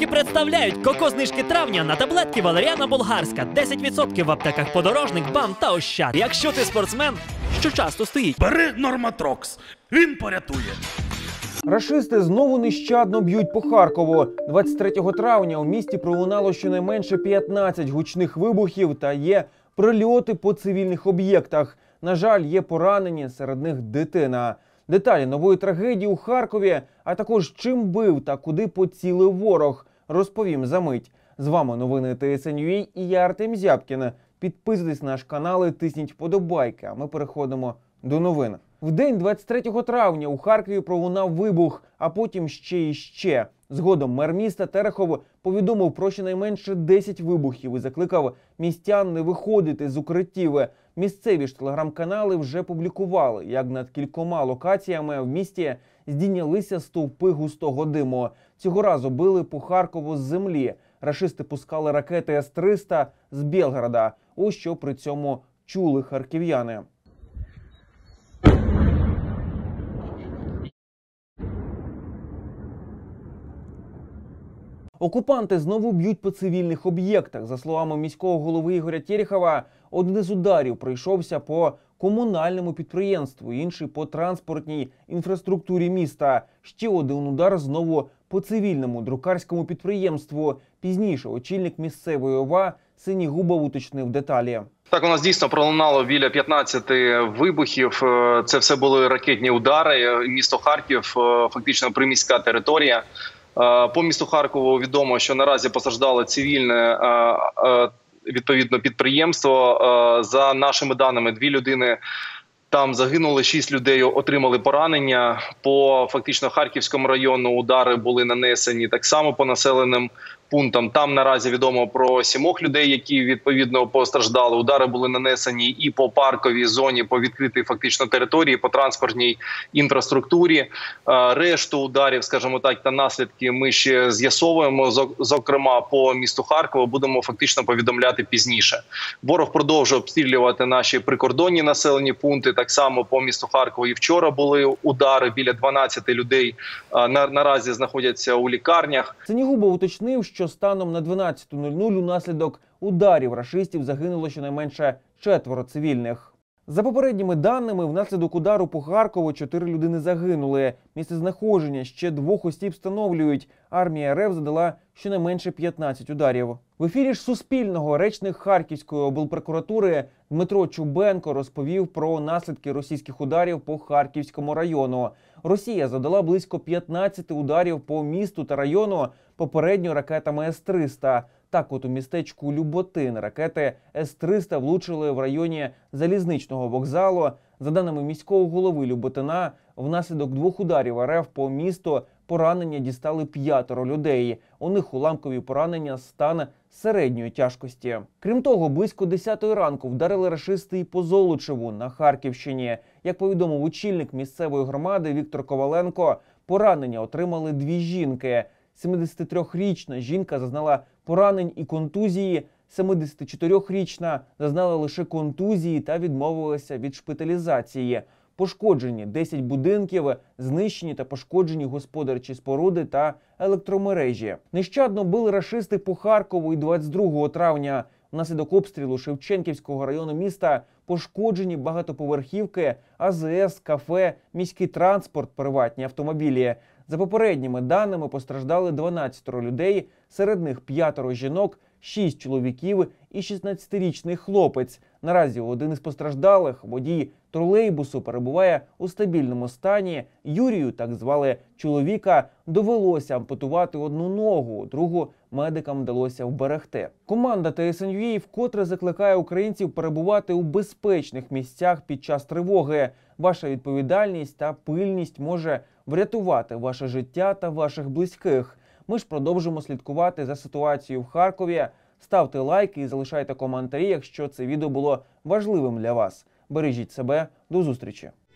Аптеки представляють коко-знижки травня на таблетки Валеріана Болгарська. 10% в аптеках Подорожник, БАМ та Ощад. Якщо ти спортсмен, що часто стоїть. Бери Норматрокс, він порятує. Рашисти знову нещадно б'ють по Харкову. 23 травня у місті пролунало щонайменше 15 гучних вибухів та є прильоти по цивільних об'єктах. На жаль, є поранені, серед них дитина. Деталі нової трагедії у Харкові, а також чим бив та куди поцілив ворог, розповім за мить. З вами новини ТСН.UA і я Артем Зябкін. Підписуйтесь на наш канал і тисніть вподобайки, а ми переходимо до новин. В день 23 травня у Харкові пролунав вибух, а потім ще і ще. Згодом мер міста Терехов повідомив про щонайменше 10 вибухів і закликав містян не виходити з укриттів. Місцеві ж телеграм-канали вже публікували, як над кількома локаціями в місті здійнялися стовпи густого диму. Цього разу били по Харкову з землі. Рашисти пускали ракети С-300 з Белгорода. Ось що при цьому чули харків'яни. Окупанти знову б'ють по цивільних об'єктах. За словами міського голови Ігоря Терехова, один із ударів прийшовся по комунальному підприємству, інший по транспортній інфраструктурі міста. Ще один удар знову по цивільному друкарському підприємству. Пізніше очільник місцевої ОВА Синігубов уточнив деталі. Так, у нас дійсно пролунало біля 15 вибухів. Це все були ракетні удари. Місто Харків, фактично приміська територія. По місту Харкову відомо, що наразі постраждало цивільне відповідно підприємство. За нашими даними, 2 людини там загинули, 6 людей отримали поранення. По фактично Харківському району удари були нанесені так само по населеним пунктам. Там наразі відомо про 7 людей, які відповідно постраждали. Удари були нанесені і по парковій зоні, по відкритій фактично території, по транспортній інфраструктурі. Решту ударів, скажімо так, та наслідки ми ще з'ясовуємо. Зокрема, по місту Харкову будемо фактично повідомляти пізніше. Ворог продовжує обстрілювати наші прикордонні населені пункти. Так само по місту Харкову і вчора були удари. Біля 12 людей наразі знаходяться у лікарнях. Синігубов уточнив, що станом на 12:00 унаслідок ударів рашистів загинуло щонайменше 4 цивільних. За попередніми даними, внаслідок удару по Харкову 4 людини загинули. Місцезнаходження ще 2 осіб встановлюють. Армія РФ задала щонайменше 15 ударів. В ефірі ж Суспільного речник Харківської облпрокуратури Дмитро Чубенко розповів про наслідки російських ударів по Харківському району. Росія задала близько 15 ударів по місту та району, попередньо ракетами С-300. Так от у містечку Люботин ракети С-300 влучили в районі залізничного вокзалу. За даними міського голови Люботина, внаслідок 2 ударів РФ по місту поранення дістали 5 людей. У них уламкові поранення стан середньої тяжкості. Крім того, близько 10-ї ранку вдарили рашисти і по Золочеву на Харківщині. Як повідомив очільник місцевої громади Віктор Коваленко, поранення отримали 2 жінки. 73-річна жінка зазнала поранень і контузії, 74-річна зазнала лише контузії та відмовилася від шпиталізації. Пошкоджені 10 будинків, знищені та пошкоджені господарчі споруди та електромережі. Нещадно били рашисти по Харкову і 22 травня. Внаслідок обстрілу Шевченківського району міста пошкоджені багатоповерхівки, АЗС, кафе, міський транспорт, приватні автомобілі. За попередніми даними постраждали 12 людей, серед них 5 жінок, 6 чоловіків і 16-річний хлопець. Наразі один із постраждалих, водій тролейбусу, перебуває у стабільному стані. Юрію, так звали чоловіка, довелося ампутувати 1 ногу, другу медикам вдалося вберегти. Команда ТСН.UA вкотре закликає українців перебувати у безпечних місцях під час тривоги. Ваша відповідальність та пильність може врятувати ваше життя та ваших близьких. Ми ж продовжимо слідкувати за ситуацією в Харкові. Ставте лайки і залишайте коментарі, якщо це відео було важливим для вас. Бережіть себе. До зустрічі!